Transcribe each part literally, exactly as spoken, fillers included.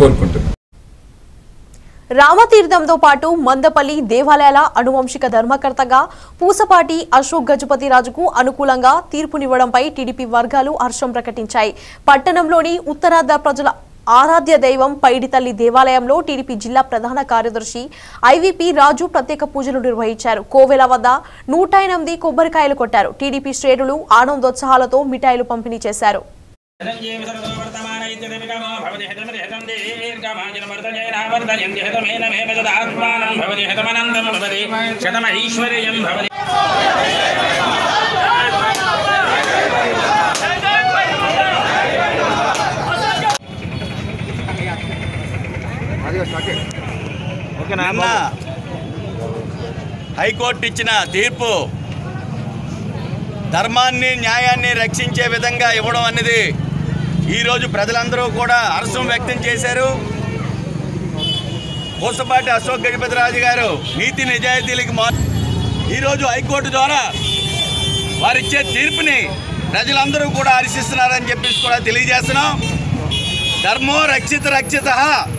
అనుకుంటున్నాను. రామతీర్థంతో పాటు మందపల్లి దేవాలయాల అనువంశిక ధర్మకర్తగా పూసపాటి అశోక్ గజపతిరాజుకు అనుకూలంగా తీర్పునివ్వడంపై టీడీపీ వర్గాలు హర్షం ప్రకటించాయి. పట్టణంలోని ఉత్తరార్ధ ప్రజల ఆరాధ్య దైవం పైడితల్లి దేవాలయంలో టీడీపీ జిల్లా ప్రధాన కార్యదర్శి ఐవీపీ రాజు ప్రత్యేక పూజలు నిర్వహించారు. కోవెల వద్ద నూట ఎనిమిది కొబ్బరికాయలు కొట్టారు. టీడీపీ శ్రేణులు ఆనందోత్సాహాలతో మిఠాయిలు పంపిణీ చేశారు. హైకోర్టు ఇచ్చిన తీర్పు ధర్మాన్ని న్యాయాన్ని రక్షించే విధంగా ఇవ్వడం అనేది ఈరోజు ప్రజలందరూ కూడా హర్షం వ్యక్తం చేశారు. పూసపాటి అశోక్ గజపతిరాజు గారు నీతి నిజాయితీలకు మా ఈరోజు హైకోర్టు ద్వారా వారిచ్చే తీర్పుని ప్రజలందరూ కూడా హర్షిస్తున్నారని చెప్పేసి కూడా తెలియజేస్తున్నాం. ధర్మో రక్షిత రక్షిత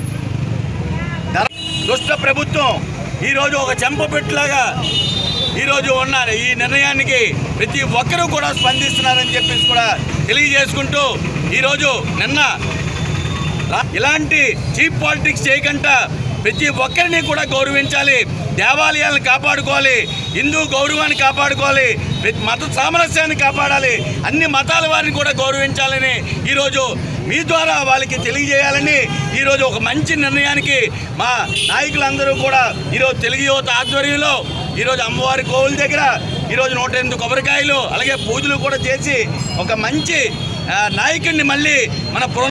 దుష్ట ప్రభుత్వం ఈరోజు ఒక చెంపపెట్టులాగా ఈరోజు ఉన్నారు. ఈ నిర్ణయానికి ప్రతి ఒక్కరూ కూడా స్పందిస్తున్నారని చెప్పేసి కూడా తెలియజేసుకుంటూ ఈరోజు నిన్న ఇలాంటి చీప్ పాలిటిక్స్ చేయకుండా ప్రతి ఒక్కరిని కూడా గౌరవించాలి, దేవాలయాలను కాపాడుకోవాలి, హిందూ గౌరవాన్ని కాపాడుకోవాలి, మత సామరస్యాన్ని కాపాడాలి, అన్ని మతాల వారిని కూడా గౌరవించాలని ఈరోజు మీ ద్వారా వాళ్ళకి తెలియజేయాలని ఈరోజు ఒక మంచి నిర్ణయానికి మా నాయకులందరూ కూడా ఈరోజు తెలుగు యువత ఆధ్వర్యంలో ఈరోజు అమ్మవారి కోవుల దగ్గర ఈరోజు నూట ఎనిమిది కొబ్బరికాయలు అలాగే పూజలు కూడా చేసి ఒక మంచి నాయకుడిని మళ్ళీ మన